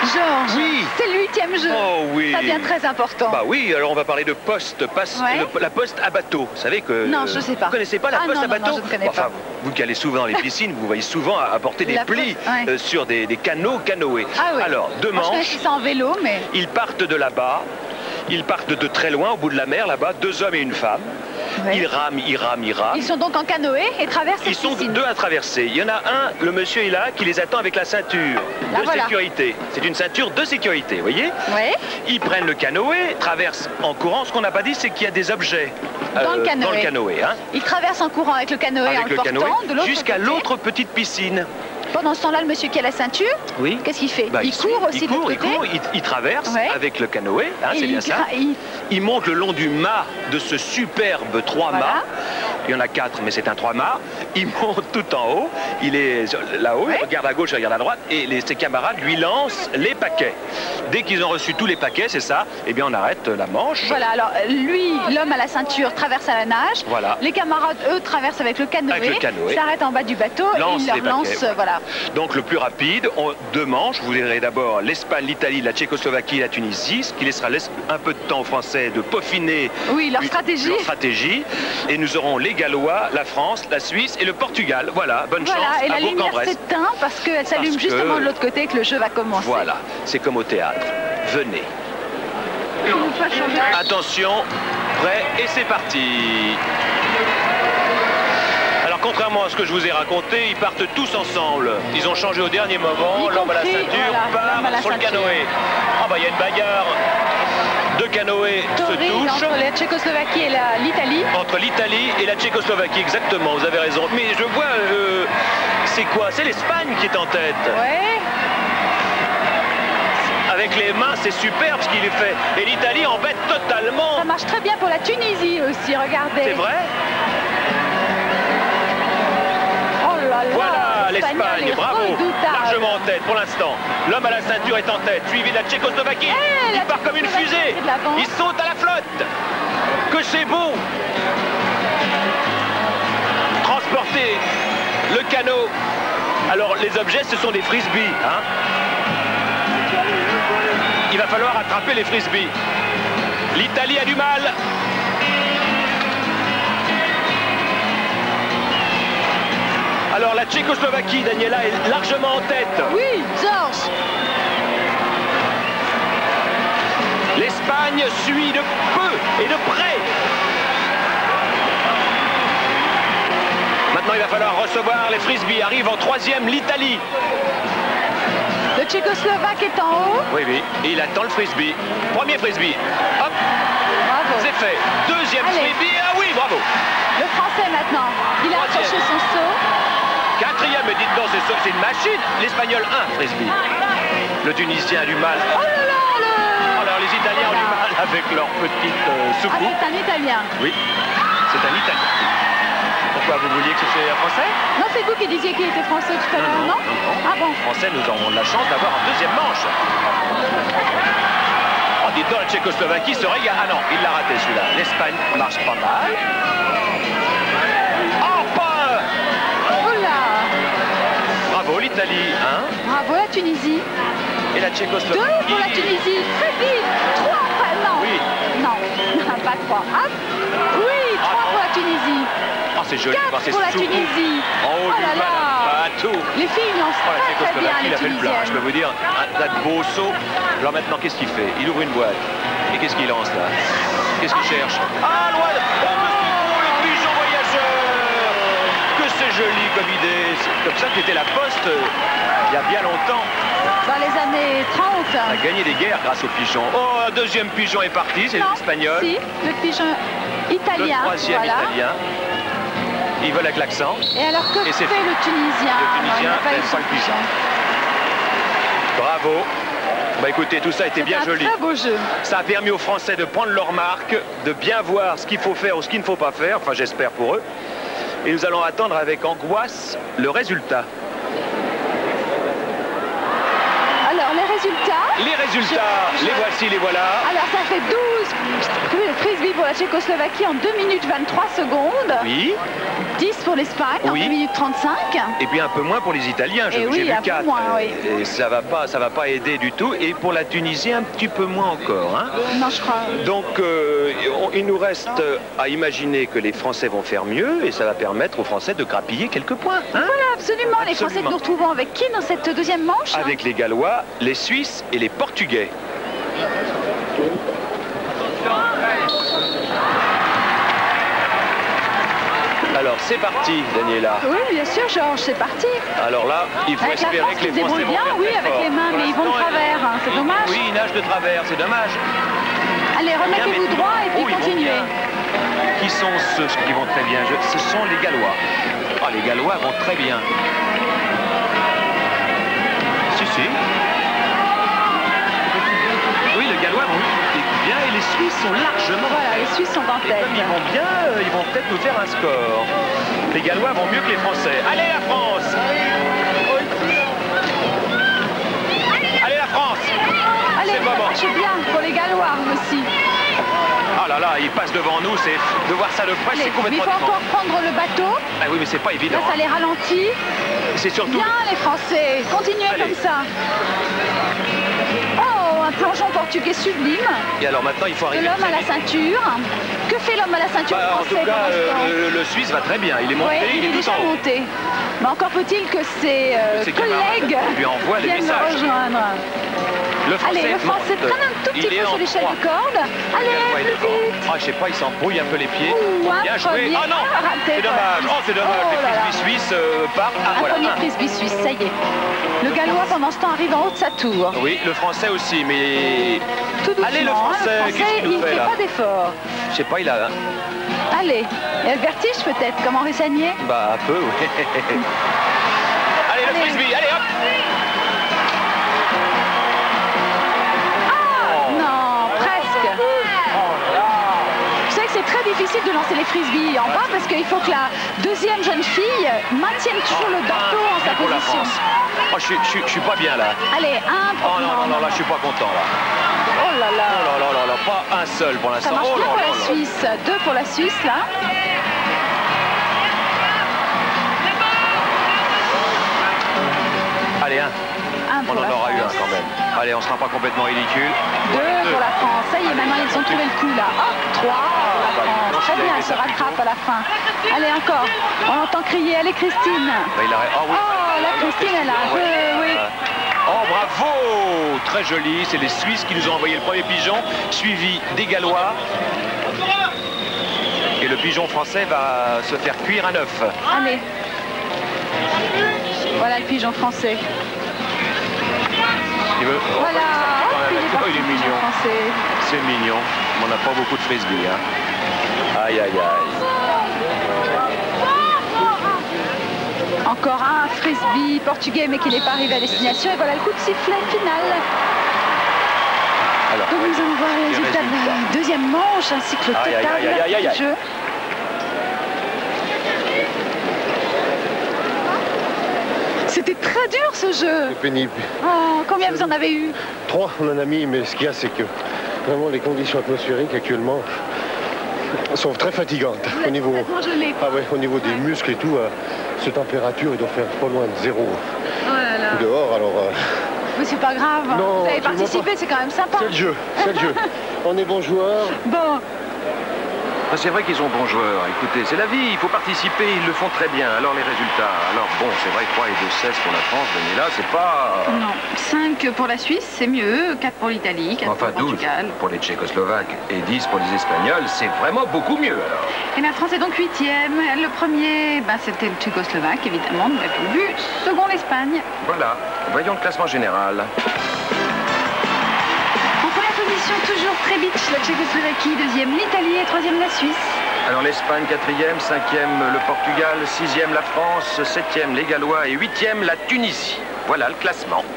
Georges, Oui. c'est le 8e jeu. Oh oui. Ça devient très important. Bah oui, alors on va parler de poste, Ouais. la poste à bateau. Vous savez que... Non, je sais pas. Vous connaissez pas la Ah, poste non, à non, bateau? non, je ne connais Enfin, pas. vous qui allez souvent dans les piscines, vous voyez souvent apporter des La plis poste, ouais. sur des canoës. Ah oui. Alors, deux Moi, je manches, connaissais ça en vélo, mais... ils partent de là-bas, ils partent de très loin, au bout de la mer, là-bas, 2 hommes et une femme. Ouais. Ils rament, ils rament, ils rament. Ils sont donc en canoë et traversent Ils cette sont piscine. 2 à traverser. Il y en a un, le monsieur est là, qui les attend avec la ceinture Là, de voilà. sécurité. C'est une ceinture de sécurité, vous voyez? Ouais. Ils prennent le canoë, traversent en courant. Ce qu'on n'a pas dit, c'est qu'il y a des objets Dans le canoë. hein, Ils traversent en courant avec le canoë, en avec le le portant canoë, de l'autre jusqu'à côté. l'autre petite piscine. Pendant ce temps-là, le monsieur qui a la ceinture, Oui. qu'est-ce qu'il fait? Bah, Il court aussi de l'autre il côté. court, il traverse Ouais. avec le canoë, hein, Et c'est bien ça. Il monte le long du mât de ce superbe 3 Voilà. mâts. Il y en a 4, mais c'est un 3 mâts. Il monte tout en haut. Il est là-haut, Ouais. il regarde à gauche, il regarde à droite. Et ses camarades lui lancent les paquets. Dès qu'ils ont reçu tous les paquets, c'est ça, eh bien on arrête la manche. Voilà, alors lui, l'homme à la ceinture, traverse à la nage. Voilà. Les camarades, eux, traversent avec le canoë. Avec le canoë. S'arrêtent en bas du bateau Lance et il leur les paquets, lance, voilà. voilà. Donc le plus rapide, 2 manches, vous verrez d'abord l'Espagne, l'Italie, la Tchécoslovaquie, la Tunisie, ce qui laissera un peu de temps aux Français de peaufiner Oui, leur stratégie. Et nous aurons les Gallois, la France, la Suisse et le Portugal. Voilà, bonne chance Voilà, et à la lumière Bourg-en-Bresse. s'éteint parce qu'elle s'allume Parce que- justement de l'autre côté que le jeu va commencer. Voilà, c'est comme au théâtre. Venez. Attention, prêt et c'est parti. Alors contrairement à ce que je vous ai raconté, ils partent tous ensemble. Ils ont changé au dernier moment. Y L'homme à la compris, ceinture voilà, l'homme à la part sur le ceinture. canoë. Ah bah il y a une bagarre. 2 canoës se Torride touchent. entre la Tchécoslovaquie et l'Italie. Entre l'Italie et la Tchécoslovaquie, exactement, vous avez raison. Mais je vois, c'est quoi? C'est l'Espagne qui est en tête. Ouais. Avec les mains, c'est superbe ce qu'il fait. Et l'Italie embête totalement. Ça marche très bien pour la Tunisie aussi, regardez. C'est vrai? Oh là là. Voilà l'Espagnol l'Espagne, est bravo. redoutable. Largement en tête pour l'instant. L'homme à la ceinture est en tête, suivi de la Tchécoslovaquie. Eh, Il la part comme une Tchécoslovaquie fusée. est de l'avant. Il saute à la flotte. Que c'est beau. Transporter le canot. Alors les objets, ce sont des frisbees. Hein. Il va falloir attraper les frisbees. L'Italie a du mal. Alors la Tchécoslovaquie, Daniela, est largement en tête. Oui, Georges. L'Espagne suit de peu et de près. Maintenant, il va falloir recevoir les frisbees. Arrive en 3e l'Italie. Le Tchécoslovaque est en haut. Oui, oui. Et il attend le frisbee. Premier frisbee. Hop, Bravo. c'est fait. 2e Allez. frisbee. Ah oui, bravo. Le Français maintenant. Il a Troisième. accroché son saut. 4e, mais dites donc, c'est une machine. L'Espagnol, 1 frisbee. Le Tunisien a du mal. Oh là là, Alors, les Italiens ont du mal avec leur petite Ah, soucoupe. c'est un Italien. Oui, c'est un Italien. Pourquoi vous vouliez que ce soit un Français? Non, c'est vous qui disiez qu'il était français tout à l'heure, non, Ah bon. Les Français, nous avons de la chance d'avoir un 2e manche. Oh, dites donc, la Tchécoslovaquie se régale. Ah non, il l'a raté celui-là. L'Espagne marche pas mal. Oh, pas Oh là. Bravo, l'Italie, hein? Bravo la Tunisie. Et la 2 Tchécoslovaquie. pour la Tunisie. Très vite. 3 après. Non. Oui. Non, pas 3. Hop. Oui, 3 pour la Tunisie. Oh, c'est joli. 4 voir ces pour la soucoupes Tunisie. En haut Oh du là là. bateau. Les filles lancent Oh, la très très bien, Tchécoslovaquie, il les a fait le plat. Je peux Tunisiennes. vous dire, un beau saut. Alors maintenant, qu'est-ce qu'il fait? Il ouvre une boîte. Et qu'est-ce qu'il lance là? Qu'est-ce qu'il cherche? Ah, loin. Oh, mais c'est beau, le pigeon voyageur. Que c'est joli comme idée. C'est comme ça qu'était la Poste il y a bien longtemps. Dans les années 30. On a gagné des guerres grâce au pigeon. Oh, un 2e pigeon est parti, c'est Non, l'espagnol. Si, le pigeon Le italien. 3e voilà. italien. Il vole avec l'accent. Et alors que Et c'est fait le Tunisien? Le Tunisien Non, il n'a pas eu n'aime son pas le pigeon. pigeon. Bravo. Bah écoutez, tout ça était bien C'est un joli. très beau jeu. Ça a permis aux Français de prendre leur marque, de bien voir ce qu'il faut faire ou ce qu'il ne faut pas faire, enfin j'espère pour eux. Et nous allons attendre avec angoisse le résultat. Alors, les Les résultats, les voici, les voilà. Alors ça fait 12 frisbee pour la Tchécoslovaquie en 2 minutes 23 secondes. Oui. 10 pour l'Espagne en 2 minutes 35. Et puis un peu moins pour les Italiens, j'ai vu 4. Moins, oui. Et ça va pas aider du tout. Et pour la Tunisie, un petit peu moins encore. Hein. Non, je crois. Donc il nous reste à imaginer que les Français vont faire mieux et ça va permettre aux Français de grappiller quelques points. Hein. Voilà, absolument. Les Français que nous retrouvons avec qui dans cette deuxième manche? Avec les Gallois, les Suisses et les Portugais. Alors c'est parti, Daniela. Oui, bien sûr, Georges, c'est parti. Alors là, il faut espérer que les Français vont bien, faire oui, très avec fort. les mains, mais ils vont de travers, hein, c'est dommage. Oui, ils nagent de travers, c'est dommage. Allez, remettez-vous droit et puis continuez. Qui sont ceux qui vont très bien? Ce sont les Gallois. Ah, les Gallois vont très bien. Si. Oui, les Gallois vont bien et les Suisses sont largement. Voilà, les Suisses sont en tête. Et comme ils vont bien, ils vont peut-être nous faire un score. Les Gallois vont mieux que les Français. Allez la France! Allez la France! Allez, marchez bien pour les Gallois aussi. Ah là là, ils passent devant nous, c'est de voir ça de près, c'est complètement différent. Il faut encore prendre le bateau. Ah oui, mais c'est pas évident. Là, ça les ralentit. C'est surtout... Bien les Français, continuez comme ça. Oh, un plongeon portugais sublime. Et alors maintenant, il faut arriver... L'homme à la ceinture. Que fait l'homme à la ceinture français? En tout cas, le Suisse va très bien. Il est monté, il est tout déjà en haut. monté. Mais encore faut-il que ses collègues lui envoient les viennent messages. le rejoindre. Allez, le Français traîne un tout petit peu sur l'échelle de corde. Allez, plus vite. Ah, je sais pas, il s'embrouille un peu les pieds. Bien joué. Ah non, c'est dommage. Oh, c'est dommage. Les frisbees suisses partent. Ah, voilà. Un premier frisbee suisse, ça y est. Le Gallois, pendant ce temps, arrive en haut de sa tour. Oui, le Français aussi, mais... Tout doucement. Allez, le Français, qu'est-ce qu'il nous fait là? Il fait pas d'effort. Je sais pas, il a... Allez, il y a le vertige peut-être, comme Henri Sagnier? Bah, un peu, oui. Allez, le frisbee, allez, hop! C'est très difficile de lancer les frisbees en bas parce qu'il faut que la deuxième jeune fille maintienne toujours le bateau en sa position. Oh, je suis pas bien là. Allez, un pour... Oh non, là je suis pas content là. Oh là là. Pas un seul pour l'instant. Ça marche bien pour la Suisse. 2 pour la Suisse là. Allez, on en aura eu un quand même. Allez, on sera pas complètement ridicule. 2 pour la France. Ça y est, maintenant ils ont trouvé le coup là. 3 pour la France. Très bien, elle se rattrape à la fin. Allez, encore. On entend crier. Allez, Christine. Oh, la Christine, elle a un peu... Oui. Oh, bravo! Très joli. C'est les Suisses qui nous ont envoyé le premier pigeon, suivi des Gallois. Et le pigeon français va se faire cuire à 9. Allez. Voilà le pigeon français. Voilà. Il est mignon. C'est mignon. On n'a pas beaucoup de frisbee. Hein. Aïe, aïe, aïe. Encore un frisbee portugais, mais qui n'est pas arrivé à destination. Et voilà le coup de sifflet final. Alors, donc nous allons voir les résultats de la deuxième manche, ainsi que le total du jeu. C'était très dur ce jeu. C'est pénible. Oh, combien vous en avez eu? 3, on en a mis, mais ce qu'il y a, c'est que vraiment les conditions atmosphériques actuellement sont très fatigantes. Au niveau, au niveau des muscles et tout, cette température, il doit faire pas loin de 0 dehors. Alors, mais c'est pas grave. Non, vous avez participé, c'est quand même sympa. C'est le jeu, c'est le jeu. On est bons joueurs. Bon. C'est vrai qu'ils sont bons joueurs. Écoutez, c'est la vie, il faut participer, ils le font très bien. Alors les résultats, alors bon, c'est vrai 3 et 2-16 pour la France, mais là, c'est pas... Non, 5 pour la Suisse, c'est mieux, 4 pour l'Italie, 4 pour le Portugal. 12 pour les Tchécoslovaques et 10 pour les Espagnols, c'est vraiment beaucoup mieux alors. Et la France est donc 8e. Le premier, c'était le Tchécoslovaque, évidemment, nous l'avons vu. Second, l'Espagne. Voilà, voyons le classement général. Position toujours très bitch, la Tchécoslovaquie, 2e l'Italie et 3e la Suisse. Alors l'Espagne 4e, 5e le Portugal, 6e la France, 7e les Gallois et 8e la Tunisie. Voilà le classement.